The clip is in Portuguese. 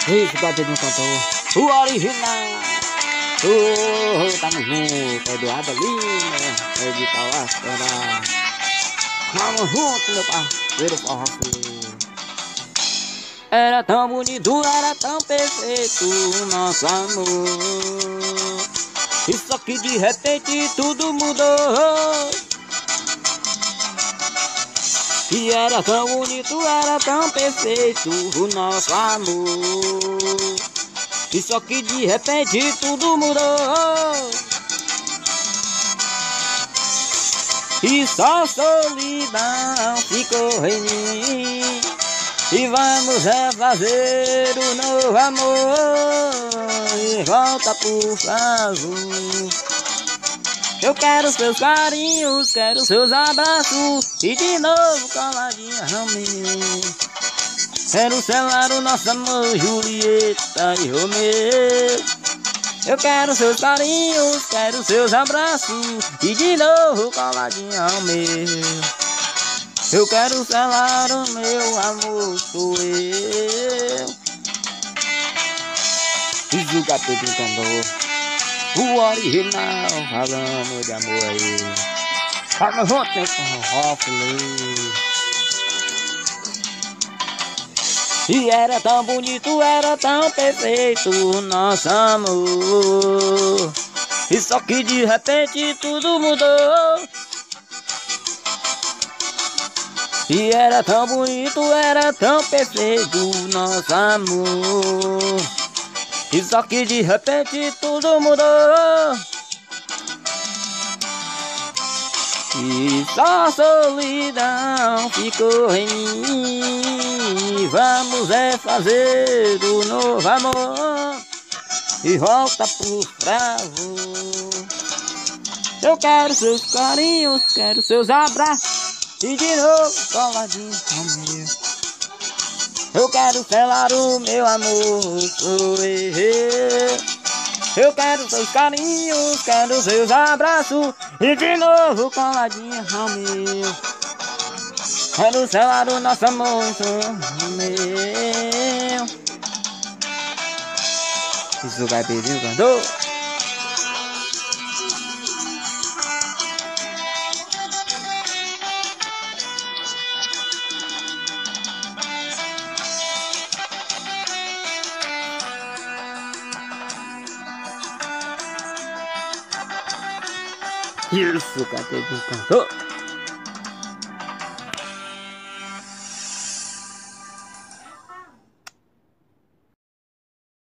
Esse batidinho cantor, o original. Tamo junto, Eduardo Lima, edital Astera. Tamo junto, meu parceiro forroceiro. Era tão bonito, era tão perfeito o nosso amor. Isso aqui de repente tudo mudou. E era tão bonito, era tão perfeito o nosso amor. Isso aqui de repente tudo mudou. E só solidão ficou em mim. E vamos refazer o novo amor. E volta por favor. Eu quero seus carinhos, quero seus abraços. E de novo coladinha a mim. Quero selar o nosso amor, Julieta e Romeu. Eu quero seus carinhos, quero seus abraços. E de novo coladinha ao meu. Eu quero selar o meu amor, sou eu. Fiz o gato brincando, o original, falando de amor aí. Fala junto, meu forró feliz. E era tão bonito, era tão perfeito o nosso amor. E só que de repente tudo mudou. E era tão bonito, era tão perfeito o nosso amor. E só que de repente tudo mudou. E só solidão ficou em mim. Vamos fazer o novo amor. E volta por favor. Eu quero seus carinhos, quero seus abraços. E de novo coladinho comigo. Eu quero selar o meu amor, sou eu. Eu quero seus carinhos, quero seus abraços. E de novo coladinho comigo. Quero selar o nosso amor, sou meu. Isso vai pedir o cantor. Isso, cadê o cantor?